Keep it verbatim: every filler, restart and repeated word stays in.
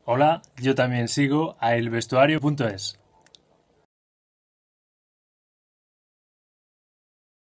Hola, yo también sigo a elvestuario punto es.